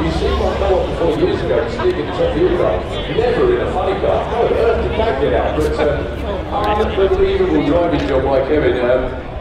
you see my car 4 years ago, sticking the top of your car, never in a funny car. How on earth did that get out? But unbelievable driving job by Kevin.